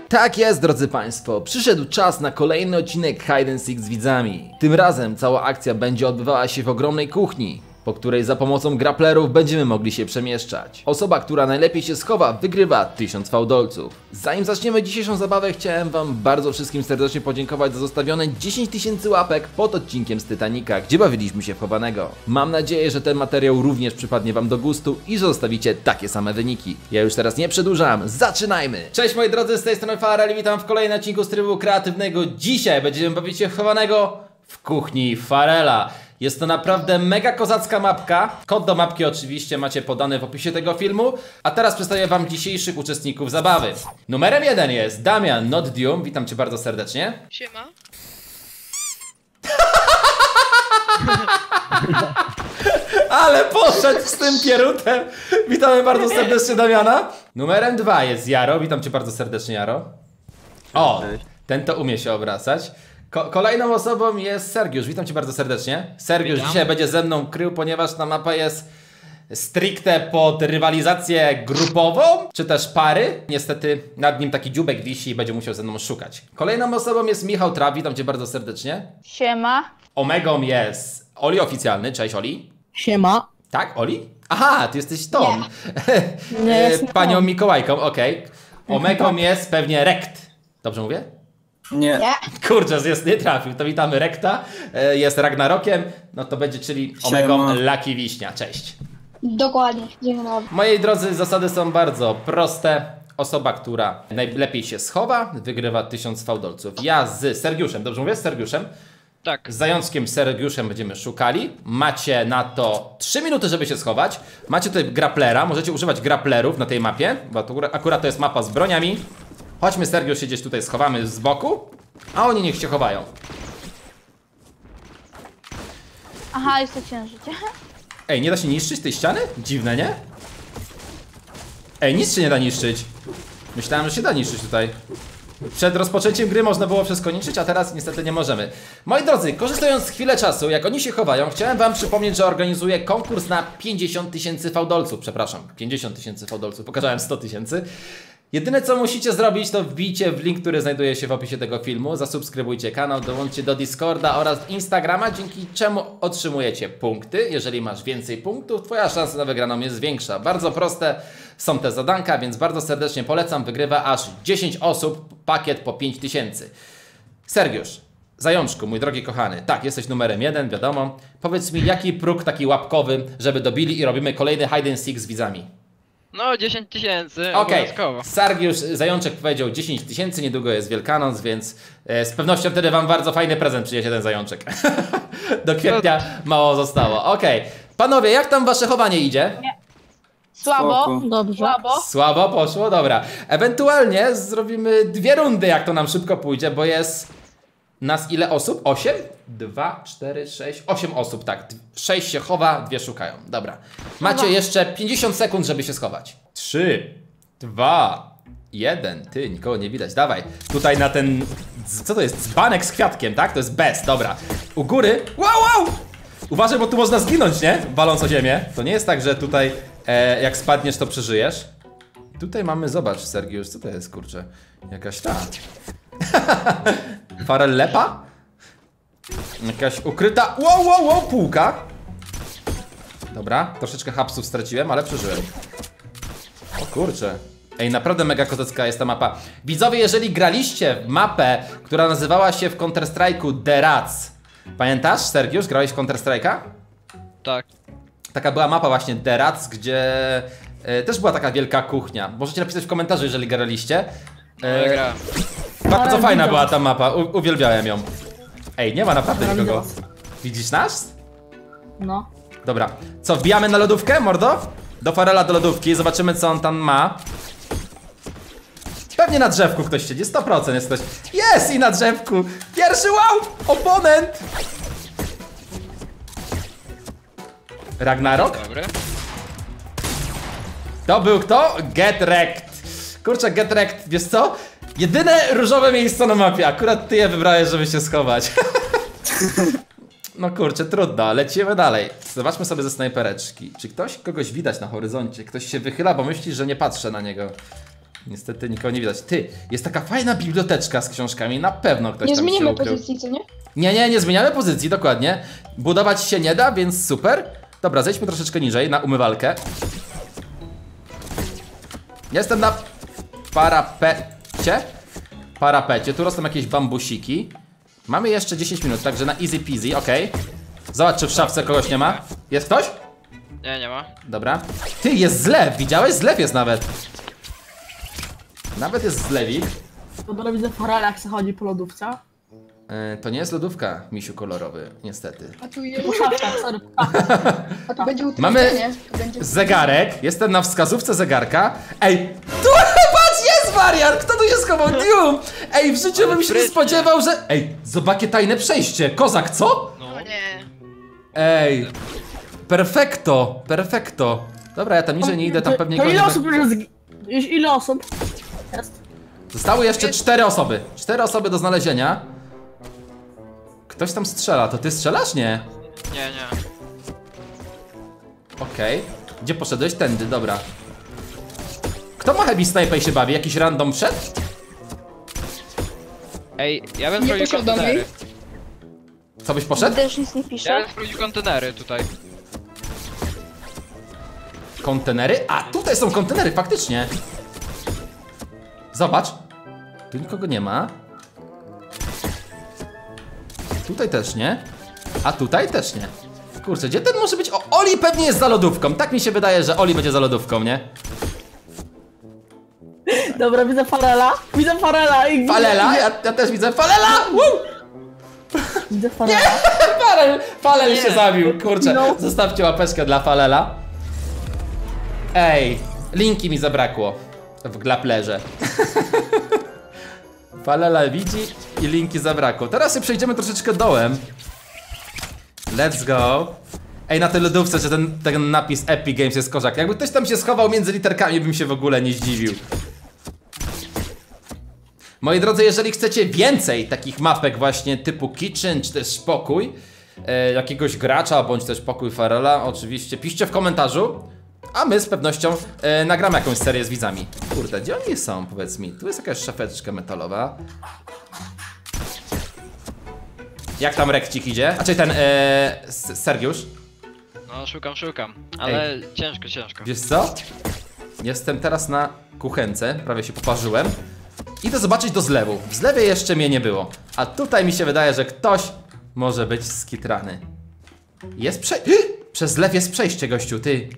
Tak jest, drodzy Państwo, przyszedł czas na kolejny odcinek Hide and Seek z widzami. Tym razem cała akcja będzie odbywała się w ogromnej kuchni, po której za pomocą grapplerów będziemy mogli się przemieszczać. Osoba, która najlepiej się schowa, wygrywa 1000 fałdolców. Zanim zaczniemy dzisiejszą zabawę, chciałem Wam bardzo wszystkim serdecznie podziękować za zostawione 10 000 łapek pod odcinkiem z Titanica, gdzie bawiliśmy się w chowanego. Mam nadzieję, że ten materiał również przypadnie Wam do gustu i że zostawicie takie same wyniki. Ja już teraz nie przedłużam, zaczynajmy! Cześć moi drodzy, z tej strony Farel, witam w kolejnym odcinku z trybu kreatywnego. Dzisiaj będziemy bawić się w chowanego w kuchni Farela. Jest to naprawdę mega kozacka mapka. Kod do mapki oczywiście macie podany w opisie tego filmu. A teraz przedstawię Wam dzisiejszych uczestników zabawy. Numerem 1 jest Damian Not Doom. Witam Cię bardzo serdecznie. Siema. Ale poszedł z tym pierutem. Witamy bardzo serdecznie Damiana. Numerem 2 jest Jaro. Witam Cię bardzo serdecznie, Jaro. O, ten to umie się obracać. Kolejną osobą jest Sergiusz, witam Cię bardzo serdecznie. Sergiusz dzisiaj będzie ze mną krył, ponieważ ta mapa jest stricte pod rywalizację grupową, czy też pary. Niestety nad nim taki dziubek wisi i będzie musiał ze mną szukać. Kolejną osobą jest Michał Trap, witam Cię bardzo serdecznie. Siema. Omegą jest Oli oficjalny, cześć Oli. Siema. Tak, Oli? Aha, Ty jesteś tą. Nie, jestem Panią tą. Mikołajką, okej. Omegą jest pewnie Rekt. Dobrze mówię? Nie. Kurczę, nie trafił, to witamy Rekta, jest Ragnarokiem, no to będzie, czyli Omegą Lucky Wiśnia, cześć. Dokładnie, dzień dobry. Moi drodzy, zasady są bardzo proste. Osoba, która najlepiej się schowa, wygrywa 1000 fałdolców. Ja z Sergiuszem, dobrze mówię? Z Sergiuszem. Tak. Z Zajączkiem Sergiuszem będziemy szukali. Macie na to 3 minuty, żeby się schować. Macie tutaj grapplera, możecie używać grapplerów na tej mapie, bo to akurat to jest mapa z broniami. Chodźmy, Sergiusz, się gdzieś tutaj schowamy z boku, a oni niech się chowają. Aha, jest to księżycie. Ej, nie da się niszczyć tej ściany? Dziwne, nie? Ej, nic się nie da niszczyć. Myślałem, że się da niszczyć tutaj. Przed rozpoczęciem gry można było wszystko niszczyć, a teraz niestety nie możemy. Moi drodzy, korzystając z chwilę czasu, jak oni się chowają, chciałem Wam przypomnieć, że organizuję konkurs na 50 000 fałdolców. Przepraszam, 50 000 fałdolców, pokazałem 100 000. Jedyne co musicie zrobić, to wbijcie w link, który znajduje się w opisie tego filmu, zasubskrybujcie kanał, dołączcie do Discorda oraz Instagrama, dzięki czemu otrzymujecie punkty. Jeżeli masz więcej punktów, Twoja szansa na wygraną jest większa. Bardzo proste są te zadanka, więc bardzo serdecznie polecam. Wygrywa aż 10 osób, pakiet po 5000. Sergiusz, Zajączku, mój drogi kochany, tak, jesteś numerem 1, wiadomo. Powiedz mi, jaki próg taki łapkowy, żeby dobili i robimy kolejny Hide and Seek z widzami? No 10 000, Okej, obowiązkowo. Sergiusz Zajączek powiedział 10 000, niedługo jest Wielkanoc, więc z pewnością wtedy Wam bardzo fajny prezent przyniesie ten Zajączek. Do kwietnia mało zostało. Okej, panowie, jak tam wasze chowanie idzie? Słabo. Spoko. Dobrze. Słabo. Słabo poszło, dobra. Ewentualnie zrobimy 2 rundy, jak to nam szybko pójdzie, bo jest nas ile osób? 8? 2, 4, 6, 8 osób, tak. 6 się chowa, 2 szukają. Dobra. Macie jeszcze 50 sekund, żeby się schować. 3, 2, 1. Ty, nikogo nie widać. Dawaj. Tutaj na ten... Co to jest? Dzbanek z kwiatkiem, tak? To jest bez. Dobra. U góry. Wow! Uważaj, bo tu można zginąć, nie? Waląc o ziemię. To nie jest tak, że tutaj jak spadniesz, to przeżyjesz. Tutaj mamy, zobacz, Sergiusz, co to jest, kurczę? Jakaś ta... Farel lepa? Jakaś ukryta... Wow, półka. Dobra, troszeczkę hapsów straciłem, ale przeżyłem. O kurczę. Ej, naprawdę mega kozacka jest ta mapa. Widzowie, jeżeli graliście w mapę, która nazywała się w Counter-Strike'u The Rats. Pamiętasz, Sergiusz, grałeś w Counter-Strike'a? Tak. Taka była mapa właśnie The Rats, gdzie też była taka wielka kuchnia. Możecie napisać w komentarzu, jeżeli graliście. Ja grałem. Bardzo fajna była ta mapa, uwielbiałem ją. Ej, nie ma naprawdę nikogo. Widzisz nas? No. Dobra, co, wbijamy na lodówkę, mordo? Do Farela do lodówki, zobaczymy co on tam ma. Pewnie na drzewku ktoś siedzi, 100% jest ktoś. Jest i na drzewku! Pierwszy wow! Oponent! Ragnarok? Dobry. To był kto? Get Wrecked. Kurczę, Get Wrecked, wiesz co? Jedyne różowe miejsce na mapie, akurat ty je wybrałeś, żeby się schować. No kurczę, trudno, lecimy dalej. Zobaczmy sobie ze snajpereczki. Czy kogoś widać na horyzoncie? Ktoś się wychyla, bo myśli, że nie patrzę na niego. Niestety nikogo nie widać. Ty, jest taka fajna biblioteczka z książkami, na pewno ktoś Nie tam się zmienimy ukrył. pozycji, co nie? Nie zmieniamy pozycji, dokładnie. Budować się nie da, więc super. Dobra, zejdźmy troszeczkę niżej, na umywalkę. Jestem na parapecie. Tu rosną jakieś bambusiki. Mamy jeszcze 10 minut, także na easy peasy, okej. Zobacz, czy w szafce kogoś nie ma. Jest ktoś? Nie ma. Dobra. Ty, jest zlew, widziałeś? Zlew jest nawet. Nawet jest zlewik. Dobra, widzę Farela, jak se chodzi po lodówce. To nie jest lodówka, misiu kolorowy, niestety. A tu jest... Po szafkach, sorry. A tu będzie Mamy utrudnienie. Tu będzie... zegarek, jestem na wskazówce zegarka. Ej, tu patrz, jest wariant! Kto tu się schował? Dium! Ej, w życiu bym się nie spodziewał, że... Ej, zobaczcie tajne przejście. Kozak, co? No Nie. Ej, perfekto. Dobra, ja tam niżej nie idę, tam pewnie To go ile nie... osób już ile osób? Jest. Zostały jeszcze 4 osoby. 4 osoby do znalezienia. Ktoś tam strzela, to ty strzelasz? Nie. Nie. Okej. Gdzie poszedłeś? Tędy, dobra. Kto ma heavy sniper i się bawi? Jakiś random wszedł? Ej, ja bym Nie sprawdził posiadam kontenery. jej. Co byś poszedł? Też nic nie Ja pisze. bym sprawdził kontenery tutaj. Kontenery? A, tutaj są kontenery, faktycznie. Zobacz. Tu nikogo nie ma. Tutaj też nie. A tutaj też nie. Kurczę, gdzie ten może być? O, Oli pewnie jest za lodówką. Tak mi się wydaje, że Oli będzie za lodówką, nie? Dobra, widzę Farela. Widzę Farela i... Falela? Ja też widzę Falela! Woo! Widzę Farela. Falel się zabił, kurczę. No. Zostawcie łapeczkę dla Falela. Ej, linki mi zabrakło w glaplerze. Falela widzi i linki zabrakło. Teraz się przejdziemy troszeczkę dołem. Let's go. Ej, na tej lodówce, że ten napis Epic Games jest kozak. Jakby ktoś tam się schował między literkami, bym się w ogóle nie zdziwił. Moi drodzy, jeżeli chcecie więcej takich mapek właśnie typu kitchen, czy też pokój jakiegoś gracza, bądź też pokój Farela, oczywiście piszcie w komentarzu, a my z pewnością nagramy jakąś serię z widzami. Kurde, gdzie oni są, powiedz mi? Tu jest jakaś szafeczka metalowa. Jak tam rekcik idzie? A czyli ten, Sergiusz? No, szukam. Ale ciężko. Wiesz co? Jestem teraz na kuchence, prawie się poparzyłem. Idę zobaczyć do zlewu. W zlewie jeszcze mnie nie było. A tutaj mi się wydaje, że ktoś może być skitrany. Jest Przez zlew jest przejście, gościu, ty.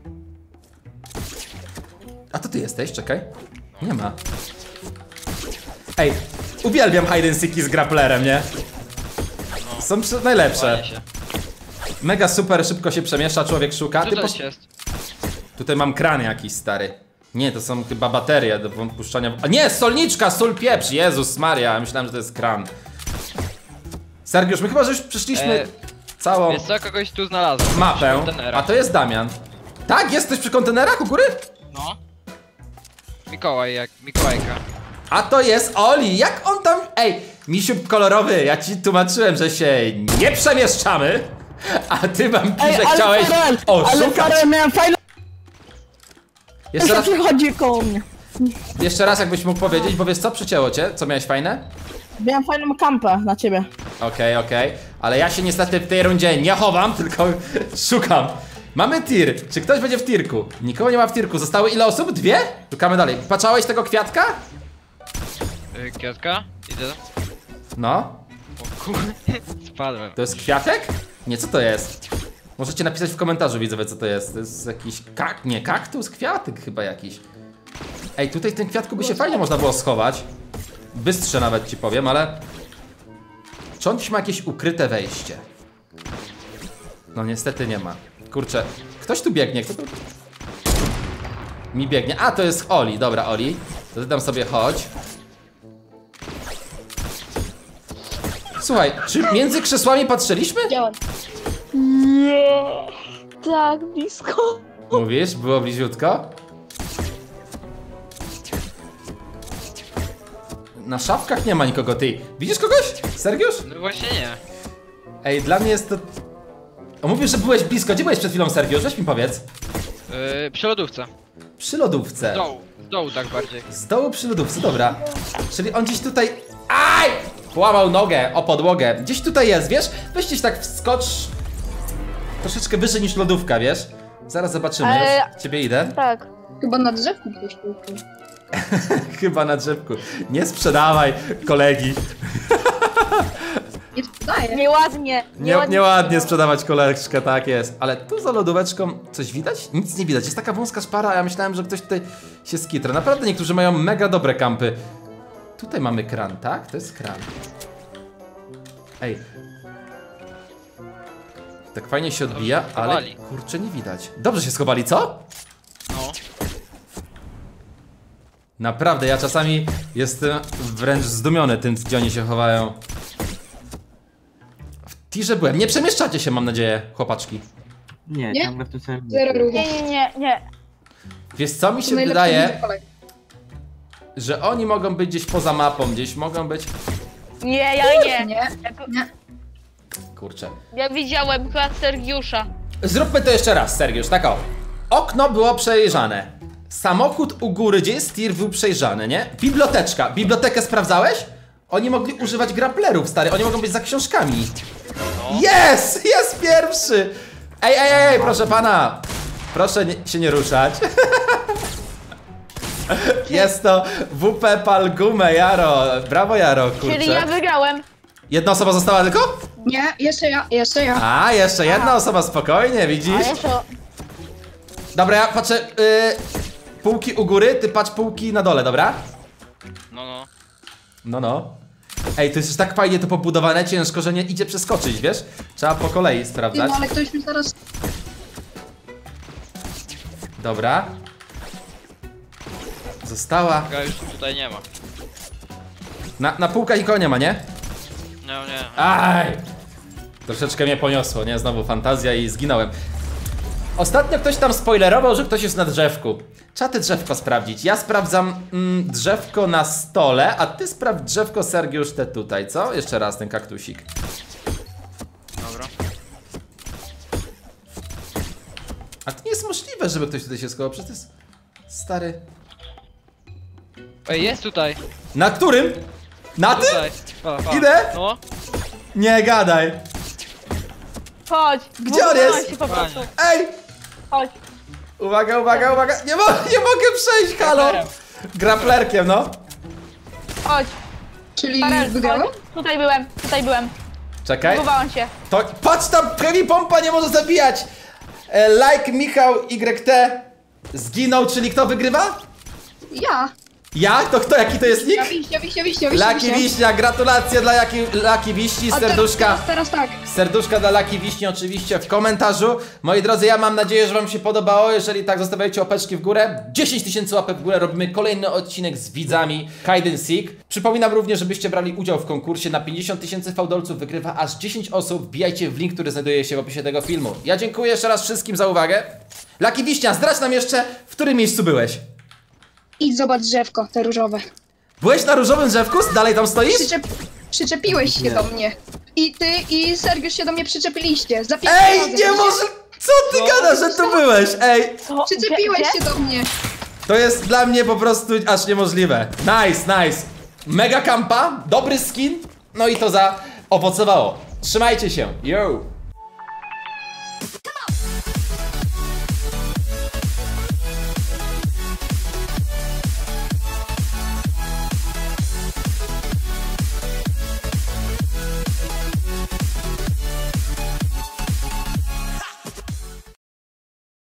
A to ty jesteś, czekaj. Nie ma. Ej, uwielbiam hide and seeki z grapplerem, nie? Są najlepsze. Ładnie się. Mega super, szybko się przemieszcza, człowiek szuka. Tu też jest. Tutaj mam kran jakiś, stary. Nie, to są chyba baterie do puszczania. A nie, solniczka, sól pieprz, Jezus Maria, myślałem, że to jest kran. Sergiusz, my chyba, że już przeszliśmy całą Wiesz co, kogoś tu znalazłem. Przy mapę. kontenerach. A to jest Damian. Tak, jesteś przy kontenerach u góry? No. Mikołajka. A to jest Oli, jak on tam... Ej, misiu kolorowy, ja ci tłumaczyłem, że się nie przemieszczamy. A ty wampirze chciałeś Ale oszukać. Farel miałem fajną... Jeszcze raz, przychodzi koło mnie. jeszcze raz jakbyś mógł powiedzieć, bo wiesz co, przycięło cię? Co miałeś fajne? Miałem fajną kampę na ciebie. Okej. Ale ja się niestety w tej rundzie nie chowam, tylko szukam. Mamy tir. Czy ktoś będzie w tirku? Nikogo nie ma w tirku. Zostały ile osób? 2? Szukamy dalej. Patrzałeś tego kwiatka? Kwiatka? Idę. No. O kurde, spadłem. To jest kwiatek? Nie, co to jest? Możecie napisać w komentarzu, widzowie, co to jest. To jest jakiś nie, kaktus? Kwiatek chyba jakiś. Ej, tutaj w tym kwiatku by się fajnie można było schować. Bystrze nawet ci powiem, ale... Czy on dziś ma jakieś ukryte wejście? No niestety nie ma. Kurczę, ktoś tu biegnie, kto tu... Mi biegnie, a to jest Oli, dobra Oli. To ty tam sobie chodź. Słuchaj, czy między krzesłami patrzyliśmy? Działam. Nie. Tak blisko. Mówisz, było bliziutko? Na szafkach nie ma nikogo, ty. Widzisz kogoś? Sergiusz? No właśnie nie. Ej, dla mnie jest to... O, mówisz, że byłeś blisko. Gdzie byłeś przed chwilą, Sergiusz? Weź mi powiedz. Przy lodówce. przy lodówce. Z dołu tak bardziej. Z dołu przy lodówce, dobra. Czyli on gdzieś tutaj... Aj! Połamał nogę o podłogę. Gdzieś tutaj jest, wiesz? Weź gdzieś tak wskocz... Troszeczkę wyżej niż lodówka, wiesz? Zaraz zobaczymy, już ciebie idę. Tak. Chyba na drzewku ktoś tu. Chyba na drzewku. Nie sprzedawaj kolegi. Nie sprzedaję. Nieładnie. Nieładnie sprzedawać koleżkę, tak jest. Ale tu za lodóweczką coś widać? Nic nie widać. Jest taka wąska szpara, a ja myślałem, że ktoś tutaj się skitra. Naprawdę niektórzy mają mega dobre kampy. Tutaj mamy kran, tak? To jest kran. Ej. Tak fajnie się odbija, Dobrze się ale schowali. kurczę nie widać. Dobrze się schowali, co? No. Naprawdę, ja czasami jestem wręcz zdumiony tym, gdzie oni się chowają. W tirze byłem. Nie przemieszczacie się, mam nadzieję, chłopaczki. Nie, Nie? ciągle w tym samym Zero ruchu. Nie. Wiesz co, mi się Najlepszy wydaje, widz Polek. że oni mogą być gdzieś poza mapą, gdzieś mogą być... Nie, ja nie. Nie, nie. Kurczę. Ja widziałem chyba Sergiusza. Zróbmy to jeszcze raz, Sergiusz, tak o. Okno było przejrzane. Samochód u góry, gdzie jest tir, był przejrzany, nie? Biblioteczka. Bibliotekę sprawdzałeś? Oni mogli używać grapplerów, stary. Oni mogą być za książkami. Jest! Jest pierwszy! Ej, proszę pana. Proszę się nie ruszać. Jest to WP Palgume, Jaro. Brawo, Jaro, Czyli ja kurczę. wygrałem. Jedna osoba została tylko? Nie, jeszcze ja. A, jeszcze jedna osoba, spokojnie, A widzisz? jeszcze... Dobra, ja patrzę, półki u góry, ty patrz półki na dole, dobra? No. Ej, to jest już tak fajnie to pobudowane, ciężko, że nie idzie przeskoczyć, wiesz? Trzeba po kolei Ty, sprawdzać. no, ale ktoś mi zaraz... Dobra. Została. Tylko już tutaj nie ma. Na półkach nikogo nie ma, nie? No nie. Aj! Troszeczkę mnie poniosło, nie? Znowu fantazja i zginąłem. Ostatnio ktoś tam spoilerował, że ktoś jest na drzewku. Trzeba te drzewko sprawdzić. Ja sprawdzam drzewko na stole, a ty sprawdź drzewko, Sergiusz, te tutaj, co? Jeszcze raz ten kaktusik. Dobra. A to nie jest możliwe, żeby ktoś tutaj się schował, przecież to jest stary... Ej, jest tutaj. Na którym? Na tym? Tutaj. Pa. Idę? No. Nie gadaj. Chodź. Gdzie on jest? Się po prostu. Ej! Chodź. Uwaga. Nie mogę przejść, halo! Grapplerem. Grapplerkiem, no. Chodź. Czyli Parel, wygrałem? chodź. Tutaj byłem. Czekaj. Próbowałam się. To, patrz tam, heavy pompa nie może zabijać! Like Michał YT zginął, czyli kto wygrywa? Ja. Ja? To kto? Jaki to jest nick? Wiśnia. Laki Wiśnia, gratulacje dla Laki Wiśni, A serduszka. Teraz tak. Serduszka dla Laki Wiśni oczywiście w komentarzu. Moi drodzy, ja mam nadzieję, że wam się podobało. Jeżeli tak, zostawiajcie łapeczki w górę. 10 000 łapek w górę, robimy kolejny odcinek z widzami Hide and Seek. Przypominam również, żebyście brali udział w konkursie. Na 50 000 fałdolców wygrywa aż 10 osób. Wbijajcie w link, który znajduje się w opisie tego filmu. Ja dziękuję jeszcze raz wszystkim za uwagę. Laki Wiśnia, zdradź nam jeszcze, w którym miejscu byłeś? Idź zobacz drzewko, te różowe. Byłeś na różowym drzewku? Dalej tam stoisz? Przyczepiłeś się Nie. do mnie. I ty i Sergiusz się do mnie przyczepiliście. Za Ej, razy, nie może... Co ty gadasz, że tu byłeś? Ej, Co? Przyczepiłeś Gdzie? się do mnie. to jest dla mnie po prostu aż niemożliwe. Nice. Mega kampa, dobry skin, no i to zaowocowało. Trzymajcie się, yo!